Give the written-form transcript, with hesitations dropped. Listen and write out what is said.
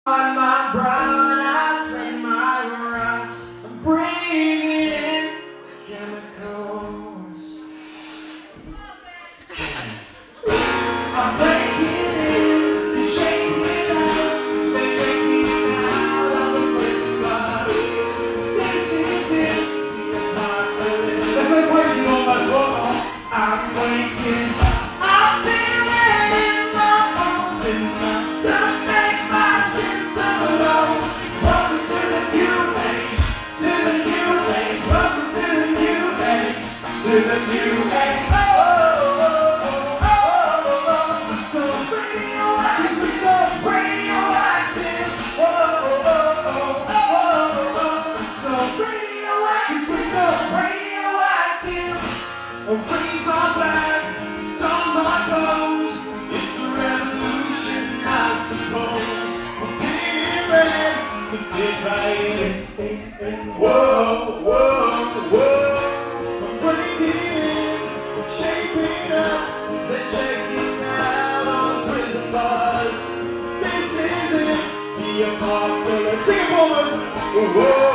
On my brown eyes, spread my rust. I'm breathing chemicals. I'm breaking in, they're shaking out, they're shaking out on the prison bus. This is it, the apocalypse. That's my poison on my floor. I'm waking up. I'm feeling in my bones and my to make my system alone. Welcome to the new age, to the new age. Welcome to the new age, to the new age. Raise my flag, don my clothes. It's a revolution, I suppose. I'm getting ready to fit right in. Whoa, whoa, whoa. I'm breaking in, I'm shaping up. They're checking out on the prison bus. This is it, the apocalypse. Sing it, woman. Whoa.